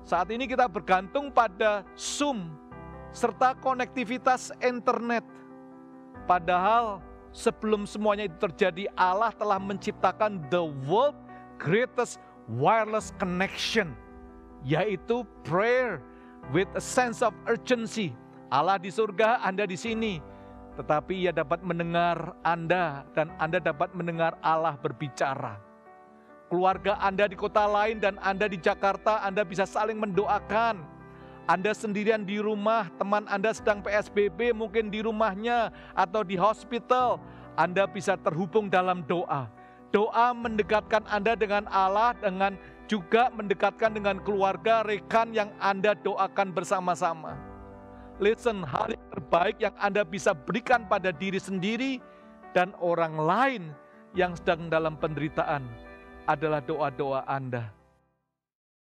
Saat ini kita bergantung pada Zoom serta konektivitas internet. Padahal sebelum semuanya itu terjadi, Allah telah menciptakan the world greatest wireless connection, yaitu prayer with a sense of urgency. Allah di surga, Anda di sini, tetapi Ia dapat mendengar Anda dan Anda dapat mendengar Allah berbicara. Keluarga Anda di kota lain dan Anda di Jakarta, Anda bisa saling mendoakan. Anda sendirian di rumah, teman Anda sedang PSBB, mungkin di rumahnya atau di hospital, Anda bisa terhubung dalam doa. Doa mendekatkan Anda dengan Allah, dengan juga mendekatkan dengan keluarga, rekan yang Anda doakan bersama-sama. Listen, hal yang terbaik yang Anda bisa berikan pada diri sendiri dan orang lain yang sedang dalam penderitaan adalah doa-doa Anda.